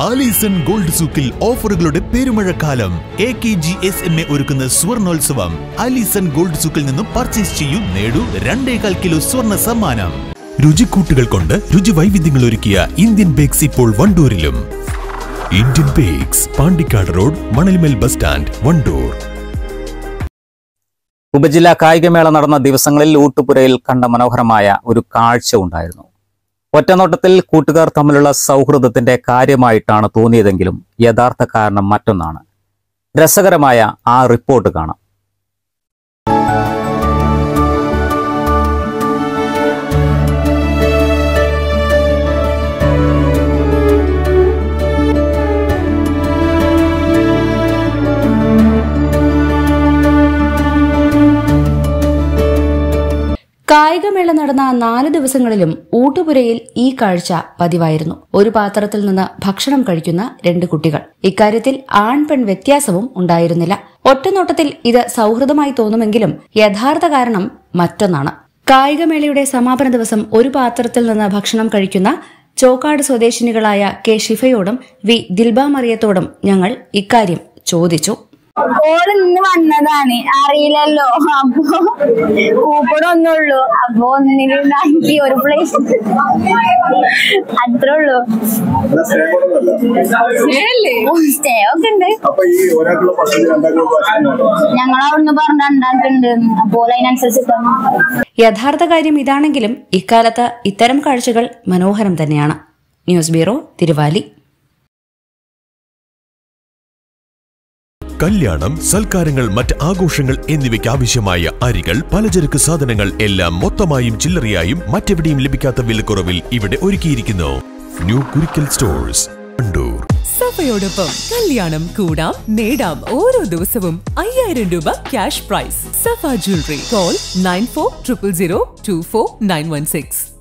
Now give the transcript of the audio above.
Alison Gold സൂക്കിൽ ഓഫറുകളുടെ പെരുമഴക്കാലം. AKGSMA ഒരുക്കുന്ന സ്വർണോത്സവം. ആലീസൺ ഗോൾഡ് സൂക്കിൽ നിന്നും പർച്ചേസ് ചെയ്യൂ, നേടൂ 2.25 കിലോ സ്വർണ്ണ സമ്മാനം. രുചിക്കൂട്ടുകൾ കൊണ്ട് രുചി വൈവിധ്യങ്ങൾ ഒരുക്കിയ ഇന്ത്യൻ ബേക്സ് ഇപ്പോൾ വണ്ടൂരിലും. Indian bakes, Pandikkad road, Manalmel bus stand, Wandoor. ഉപജില്ലാ കായികമേള നടന്ന ദിവസങ്ങളിൽ ഊട്ടുപുരയിൽ കണ്ട മനോഹരമായ ഒരു കാഴ്ച ഉണ്ടായിരുന്നു. ഒറ്റനോട്ടത്തിൽ കൂട്ടുകാർ തമ്മിലുള്ള സൗഹൃദത്തിന്റെ കാര്യമായിട്ടാണ് തോന്നിയതെങ്കിലും യഥാർത്ഥ കാരണം മറ്റൊന്നാണ്. രസകരമായ ആ റിപ്പോർട്ട് കാണാം. കായികമേള നടന്ന 4 ദിവസങ്ങളിലും ഊട്ടുപുരയിൽ ഈ കാഴ്ച പതിവായിരുന്നു. ഒരു പാത്രത്തിൽ നിന്ന് ഭക്ഷണം കഴിക്കുന്ന 2 കുട്ടികൾ. ഇക്കാര്യത്തിൽ ആൺ പെൺ വ്യത്യാസവും ഉണ്ടായിരുന്നില്ല. ഒറ്റനോട്ടത്തിൽ ഇത് സൗഹൃദമായി തോന്നുമെങ്കിലും യഥാർത്ഥ കാരണം മറ്റൊന്നാണ്. കായികമേളയുടെ സമാപന ദിവസം ഒരു പാത്രത്തിൽ നിന്ന് ഭക്ഷണം കഴിക്കുന്ന ചോക്കാട് സ്വദേശിനികളായ കെ ഷിഫയോടും വി ദിൽബ മറിയത്തോടും ഞങ്ങൾ ഇക്കാര്യം ചോദിച്ചു. ഓള് ഇന്ന് വന്നതാണ്, അറിയില്ലല്ലോ. അപ്പൊ കൂപ്പണൊന്നുള്ളൂ. അപ്പൊ ഒന്നിനുണ്ടാക്കി ഒരു പ്ലേസ്, അത്രേ ഉള്ളൂ. സ്റ്റേ ഒക്കെ ഉണ്ട്. ഞങ്ങൾ അവിടുന്ന് പറഞ്ഞ ഉണ്ടാക്കുന്നുണ്ട്. അപ്പോൾ അതിനനുസരിച്ച് യഥാർത്ഥ കാര്യം ഇതാണെങ്കിലും ഇക്കാലത്ത് ഇത്തരം കാഴ്ചകൾ മനോഹരം തന്നെയാണ്. News bureau, Thiruvali. കല്യാണം, സൽക്കാരങ്ങൾ, മറ്റ് ആഘോഷങ്ങൾ എന്നിവയ്ക്ക് ആവശ്യമായ അരികൾ, പലചരക്ക് സാധനങ്ങൾ എല്ലാം മൊത്തമായും ചില്ലറയായും മറ്റെവിടെയും ലഭിക്കാത്ത വിലക്കുറവിൽ ഇവിടെ ഒരുക്കിയിരിക്കുന്നു. New Kurikkal stores, Wandoor. സഫയോടൊപ്പം കല്യാണം കൂടാം, നേടാം ഓരോ ദിവസവും 5000 രൂപ cash prize. Safa jewellery. Call 9400024916.